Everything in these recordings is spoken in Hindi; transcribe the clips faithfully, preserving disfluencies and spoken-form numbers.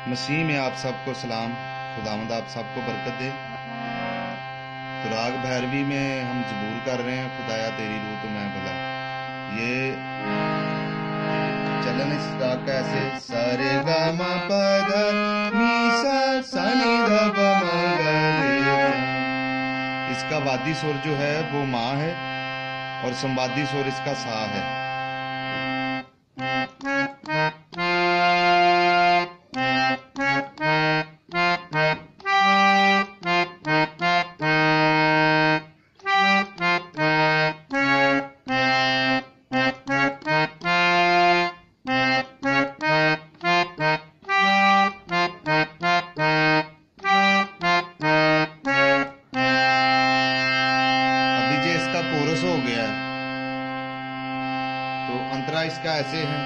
मसीह में आप सबको सलाम। खुदावंद आप सबको बरकत दे। तो राग भैरवी में हम जबूर कर रहे हैं, खुदाया तेरी रूह तो मैं भला। ये चलन इस राग का ऐसे सारे गा मा पा धा नी सा सा नी धा पा मा गा रे सा। इसका वादी सुर जो है वो माँ है और संवादी सुर इसका सा है। कोरस हो गया है तो अंतरा इसका ऐसे है।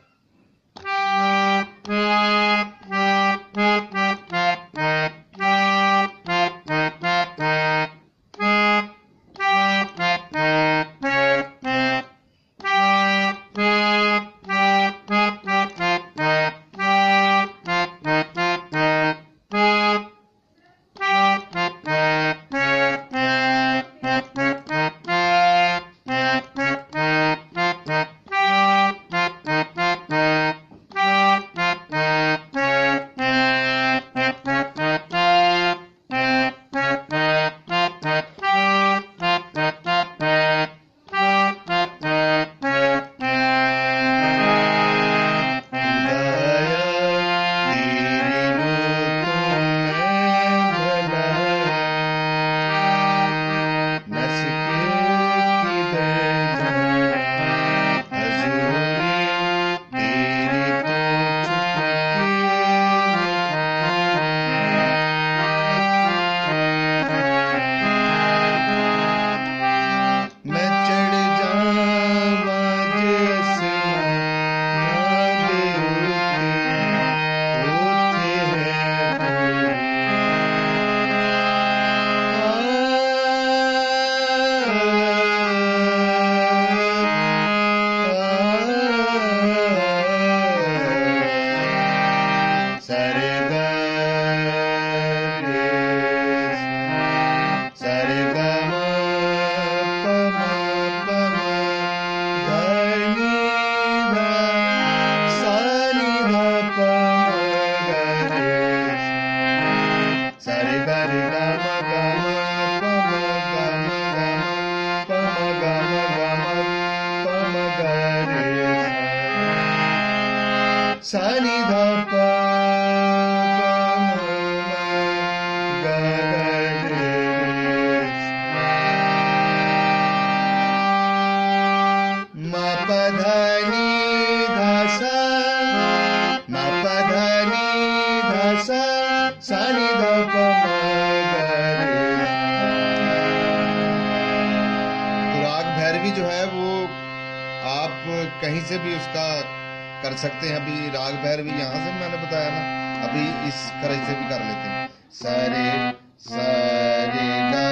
सानी धा पा गा गा रे मा पा धा नी धा सा मा पा धा नी धा सा सानी धा पा गा रे। तो राग भैरवी जो है वो आप कहीं से भी उसका कर सकते हैं। अभी राग भैरवी यहाँ से मैंने बताया ना, अभी इस तरह से भी कर लेते हैं। सारे सारे गा